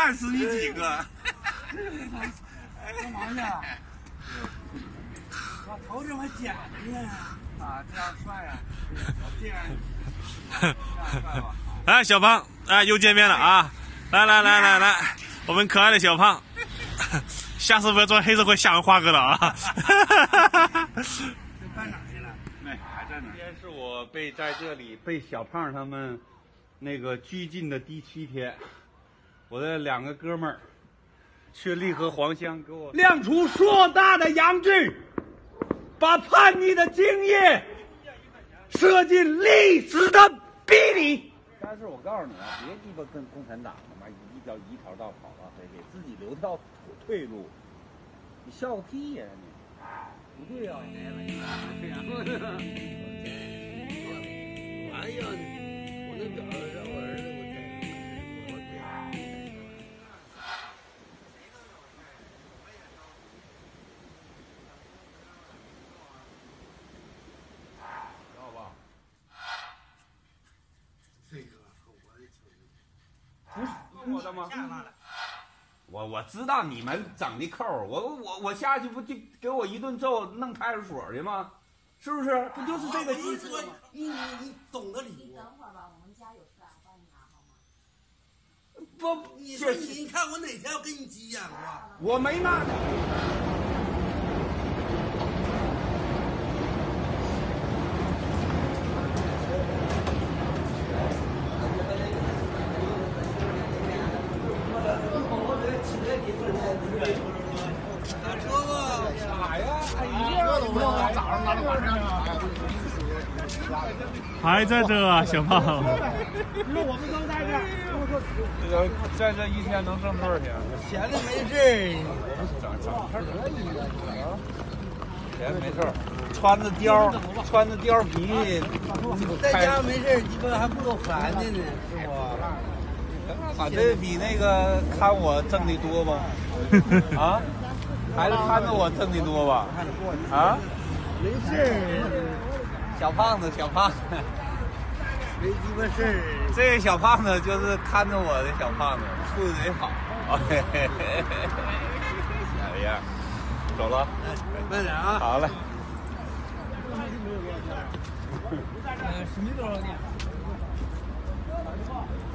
干死你几个！ 干嘛去？我头这么假的呢？啊，这样帅呀！这样帅吧？ 哎，小胖，哎，又见面了啊！来，我们可爱的小胖，下次不要做黑社会吓人花哥了啊！ 这搬哪去了？ 哎，还在哪？ 今天是我在这里被小胖他们那个拘禁的第7天，我的2个哥们儿去利和黄乡给我亮出硕大的阳具，把叛逆的精液射进历史的壁里。但是我告诉你啊，别鸡巴跟共产党他妈一条道跑了，给自己留条退路。你笑个屁呀你！不对呀、 哎呀，我那表让我儿子我知道吧？ 这个我的不是我的吗？我知道你们整的扣，我下去不就给我一顿揍，弄派出所去吗？是不是？不就是这个意思吗？ 你懂得礼你物。 等会儿吧，我们家有事儿，帮你拿好吗？ 不， 你说你看我哪天要跟你急眼过？ 我没骂你。 打车吧。 啥呀？ 车都忘了，早上拿到晚上。 还在这啊，小胖。 那我们都在这儿。 这个在这一天能挣多少钱？ 闲的没事儿。 钱没事儿，穿着貂皮， 在家没事儿，鸡巴还不够烦的呢，是不？ 啊，这比那个看我挣的多吧？啊，还是看着我挣的多吧？啊， 没事儿， 小胖子， 没鸡巴事儿。 这个小胖子就是看着我的小胖子，处的贼好。哎呀，走了， 慢点啊。 好嘞。 什么多少年？